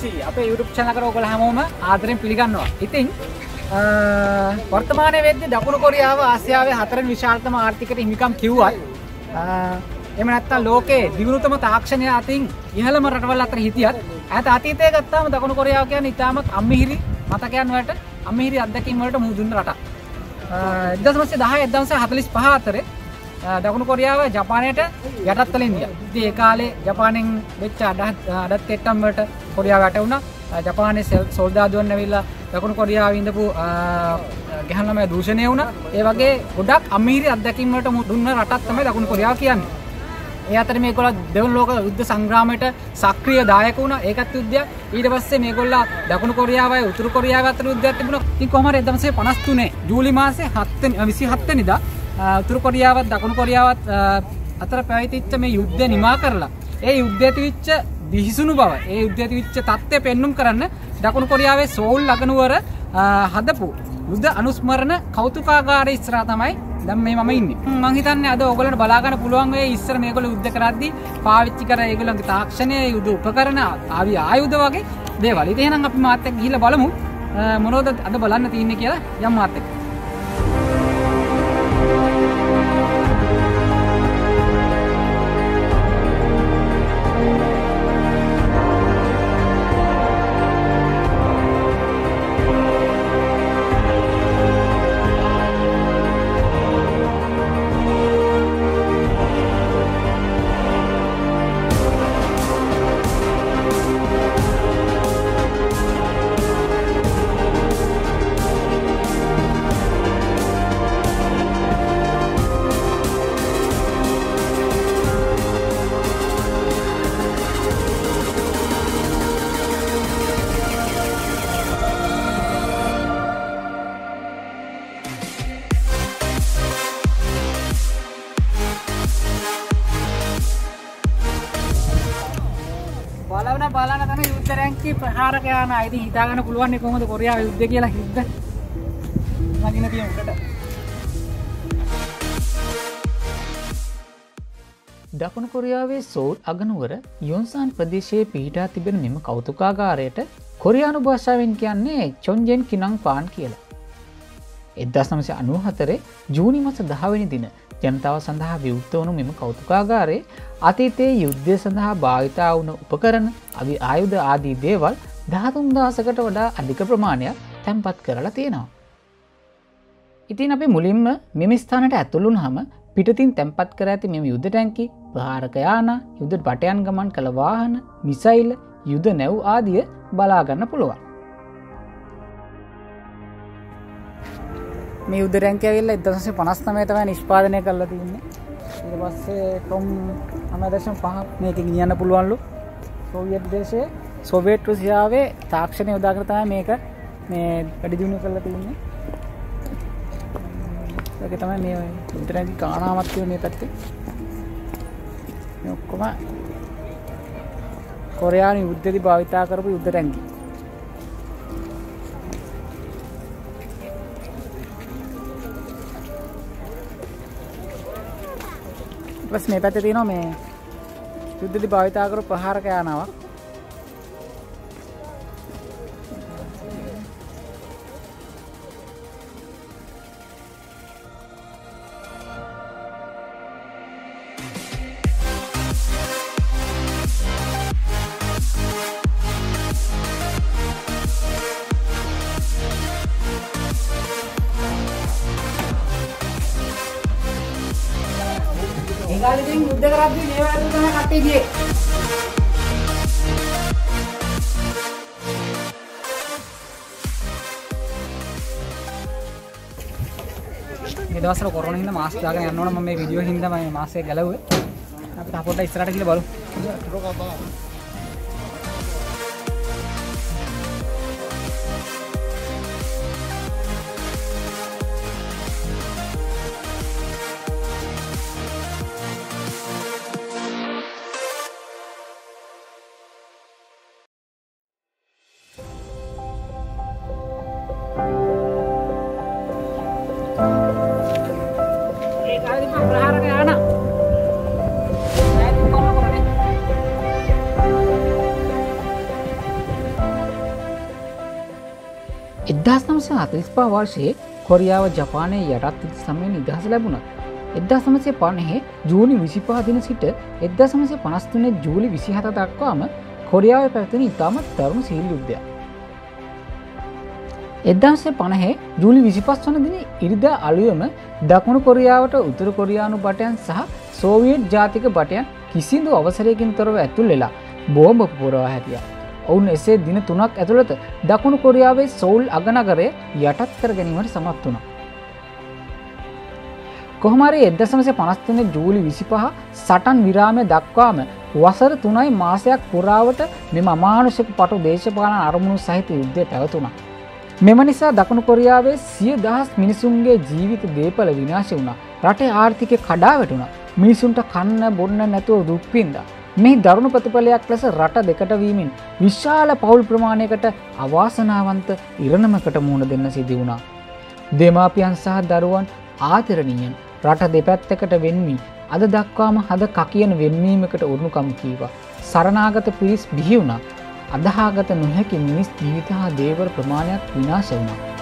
අපේ YouTube channel එකට ඔයගොල්ලෝ හැමෝම ආදරෙන් පිළිගන්නවා. ඉතින් වර්තමානයේ වෙද්දී දකුණු කොරියාව ආසියාවේ හතරවෙනි විශාලතම ආර්ථිකයට හිමිකම් කිව්වත් එහෙම නැත්නම් ලෝකයේ දියුණුතම තාක්ෂණය අතින් ඉහළම රටවල් අතර හිටියත් ඈත අතීතයේ ගත්තාම දකුණු කොරියාව කියන්නේ ඉතාමත් අම්මිහිරි මතකයන් වලට අම්මිහිරි අත්දැකීම් වලට මුහුණ දුන්න රටක්. 1910 1945 අතරේ දකුණු කොරියාව ජපානයට යටත් වෙලා ඉඳියා. ඉතින් ඒ කාලේ ජපානයෙන් වෙච්ච අඩත්ටම් වලට කොරියාව වැටුණා. ජපානයේ සොල්දාදුවන් ඇවිල්ලා දකුණු කොරියාවේ ඉඳපු ගැහණු ළමයි දූෂණය වුණා. ඒ වගේ ගොඩක් අමීරි අත්දැකීම් වලට දුන්න රටක් තමයි දකුණු කොරියාව කියන්නේ. ඒ අතර මේගොල්ලෝ දෙවන ලෝක යුද්ධ සංග්‍රාමයට සක්‍රීය දායක වුණා. ඒකත් යුද්ධයක්. ඊට පස්සේ මේගොල්ලෝ දකුණු කොරියාවයි උතුරු කොරියාව අතර යුද්ධයක් තිබුණා. ඉතින් කොහොම හරි 1953 ජූලි මාසේ 27 වෙනිදා උතුරු කොරියාවත් දකුණු කොරියාවත් අතර පැවතිච්ච මේ යුද්ධය නිමා කරලා ඒ යුද්ධයේ තිබිච්ච විහිසුණු බව ඒ යුද්ධයේ තිබිච්ච තත්ත්වය පෙන්눔 කරන්න දකුණු කොරියාවේ සෝල් අගනුවර හදපු යුද්ධ අනුස්මරණ කෞතුකාගාරය ඉස්සරහා තමයි දැන් මේ මම ඉන්නේ. මම හිතන්නේ අද ඔයගොල්ලන්ට බලා ගන්න පුළුවන් වෙයි ඉස්සර මේගොල්ලෝ යුද්ධ කරද්දී පාවිච්චි කර ඒගොල්ලන්ගේ තාක්ෂණය යුද උපකරණ ආයුධ වගේ දේවල්. ඉතින් එහෙනම් අපි මාත් එක්ක ගිහිල්ලා බලමු මොනවද අද බලන්න තියෙන්නේ කියලා යම් මාත් එක්ක. බලන තමයි යුද්ධ රැංකේ ප්‍රහාරක යන අයිති හිතා ගන්න පුළුවන් නේ කොහොමද කොරියාව යුද්ධ කියලා හිද්ද නගින තියෙන උඩට. දකුණු කොරියාවේ සෝල් අගනුවර යොන්සාන් ප්‍රදේශයේ පිහිටා තිබෙන මෙම කෞතුකාගාරයට කොරියානු භාෂාවෙන් කියන්නේ චොන්ජෙන් කිනං පාන් කියලා. 1994 ජූනි මාස 10 වෙනි දින ජනතාව සඳහා විවෘත වුණු මෙම කෞතුකාගාරයේ අතීතයේ යුද්ධය සඳහා භාවිතා වුණ උපකරණ, ආයුධ ආදී දේවල් 13000කට වඩා අධික ප්‍රමාණයක් තැන්පත් කරලා තියෙනවා. ඉතින් අපි මුලින්ම මෙම ස්ථානයට ඇතුළු වුණාම පිටතින් තැන්පත් කර ඇති මෙම යුද්ධ ටැංකි, ප්‍රහාරක යාන, යුද්ධ පටයන් ගමන් කළ වාහන, මිසයිල්, යුද නැව් ආදිය බලා ගන්න පුළුවන්. මේ යුද්ධ රැංකය ඇවිල්ලා 1959 තමයි නිෂ්පාදනය කරලා තියෙන්නේ. ඊට පස්සේ ටොම් 9.5 මේක ගෙනියන්න පුළුවන්ලු. සෝවියට් දේශයේ සෝවියට් රුසියාවේ තාක්ෂණය යොදාගෙන තමයි මේක මේ වැඩි දියුණු කරලා තියෙන්නේ. ඒක තමයි මේ යුද්ධ රැංකි කාණාවක් තියෙන මේ පැත්තේ. මේ ඔක්කොම කොරියානු යුද්ධෙදි භාවිතා කරපු යුද්ධ රැංකි. ඊපස් මේ පැත්තේ තියෙනවා මේ යුද්ධෙදි භාවිතා කරපු ප්‍රහාරක යානාවක්. ඒගාලෙන් යුද්ධ කරද්දී මේ වගේ තමයි කට්ටිය ගියේ. මේ දවස්වල කොරෝනා හින්දා මාස්ක් දාගෙන යන්න ඕන මම මේ වීඩියෝ හින්දා මම මාස්ක් එක ගැලවුවේ. අපිට පොඩ්ඩක් ඉස්සරහට ගිහලා බලමු. 1945 වර්ෂයේ කොරියාව ජපානයේ යටත් සමයේ නිදහස ලැබුණා. 1950 ජූනි 25 දින සිට 1953 ජූලි 27 දක්වාම කොරියාවේ පැවතුණු ඉතාමත් තරුණ සීල් යුද්ධයක්. 1950 ජූලි 25 වන දින ඉරිදා අලුයම දකුණු කොරියාවට උතුරු කොරියානු බටයන් සහ සෝවියට් ජාතික බටයන් කිසිදු අවසරයකින් තොරව ඇතුල් වෙලා බෝම්බ පුරවා හැකියා. ඔවුන් එසේ දින 3ක් ඇතුළත දකුණු කොරියාවේ සෝල් අගනගරය යටත් කර ගැනීමට සමත් වුණා. කොහොම හරි 1953 ජූලි 25 සටන් විරාමය දක්වාම වසර 3යි මාසයක් පුරාවට මෙම අමානුෂික පටු දේශපාලන අරමුණු සහිත යුද්ධය පැවතුණා. මෙම නිසා දකුණු කොරියාවේ 100,000 මිනිසුන්ගේ ජීවිත දේපල විනාශ වුණා. රටේ ආර්ථිකය කඩා වැටුණා. මිනිසුන්ට කන්න බොන්න නැතුව දුක් විඳා. මේ දරුණු ප්‍රතිඵලයක් ලෙස රට දෙකට වීමෙන් විශාල පවුල් ප්‍රමාණයකට අවාසනාවන්ත ඉරණමකට මුහුණ දෙන්න සිදු වුණා. දෙමාපියන් සහ දරුවන් ආදරණීයන් රට දෙපැත්තකට වෙන්වී අද දක්වාම හද කකියන වෙන්වීමකට උරුණුකම් කීවා. සරණාගත පිරිස් බිහි වුණා. අදහාගත නොහැකි මිනිස් ජීවිත හා දේවල් ප්‍රමාණයක් විනාශ වුණා.